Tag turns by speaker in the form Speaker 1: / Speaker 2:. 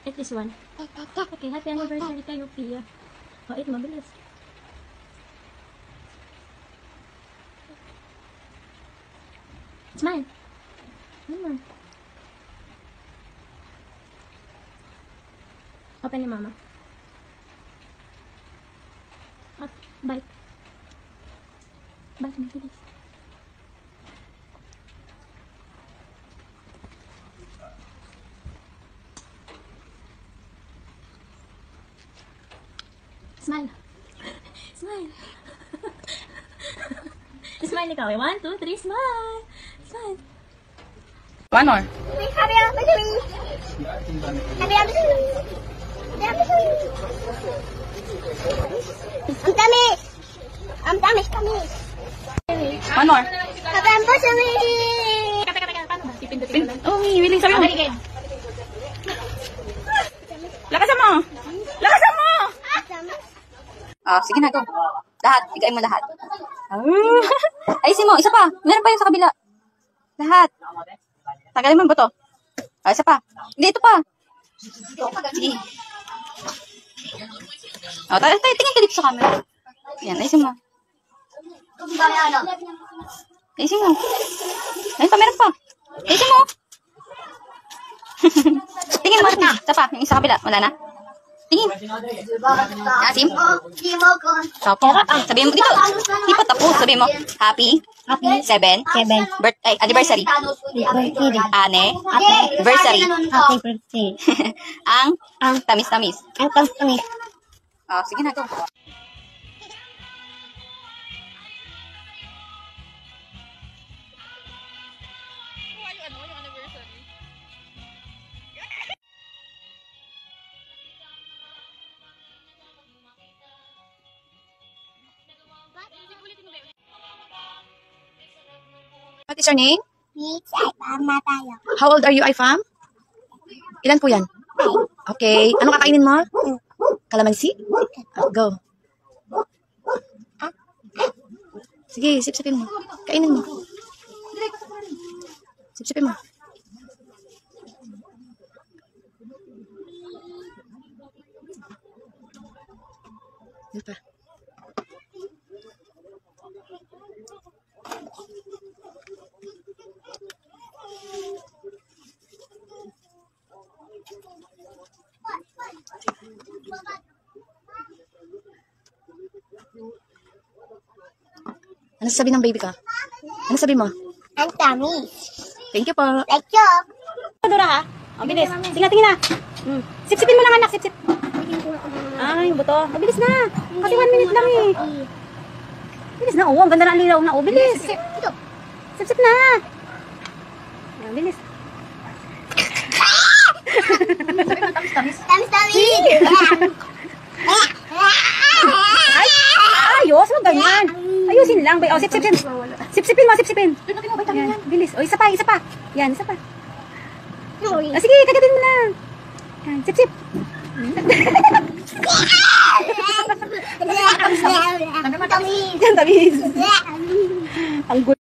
Speaker 1: Eat this one. Okay, happy anniversary kayo, Pia. Oh, eat, mabilis. Smile. Open ni mama. Bite. Bite, mabilis. Smile. Smile. Smile ikaw. 1, 2, 3, smile. Smile.
Speaker 2: One more.
Speaker 3: Happy anniversary. Happy anniversary. Ang tamis. Ang tamis.
Speaker 2: One more.
Speaker 3: Happy anniversary.
Speaker 1: Teka. Paano ba? Pipindutin ko lang.
Speaker 2: Oh, willing sa'yo.
Speaker 1: Haligid.
Speaker 2: Lakasan mo. Lakasan mo.
Speaker 3: Tamis.
Speaker 2: Sige na, go. Lahat. Igain mo lahat. Ayusin mo. Isa pa. Meron pa yung sa kabila. Lahat. Tagalin mo ba to? Isa pa. Hindi, ito pa. Sige. Tingin ka dito sa camera. Yan, ayusin mo. Ayusin mo. Ayun pa, meron pa. Ayusin mo. Tingin mo. Isa pa. Yung sa kabila. Wala na. Tingin. Asim. Opo. Sabihin mo dito. Di pa tapos. Sabihin mo. Happy. 7. Birthday. Anniversary. Ane. Anniversary.
Speaker 3: Happy birthday.
Speaker 2: Ang tamis-tamis.
Speaker 3: Ang tamis.
Speaker 2: Sige na, go. What is your name?
Speaker 3: Mama tayo.
Speaker 2: How old are you, Ifam? Ilan po yan? Okay. Anong kakainin mo? Calamansi? Go. Sige, sip-sipin mo. Kainin mo. Sip-sipin mo. Yan pa. Ano sabi ng baby ka? Ano sabi mo?
Speaker 3: Ang tamis.
Speaker 2: Thank you po.
Speaker 3: Like you.
Speaker 1: Dura ha? O, bilis. Tingnan na. Sip-sipin mo lang, anak. Sip-sip. Yung buto. O, bilis na. Kasi 1 minute lang eh. Bilis na. Ang ganda na ang lilaw na. O, bilis. Sip-sip na. Ayan, bilis.
Speaker 3: Tamis.
Speaker 1: Ayos, wag ganyan. Ayusin lang. O, sip-sipin. Sip-sipin mo, sip-sipin. Ayan, bilis. O, isa pa. Yan, isa pa. Sige, kagatin mo lang. Yan, sip-sip.
Speaker 3: Tamis.
Speaker 1: Yan, tamis. Ang good.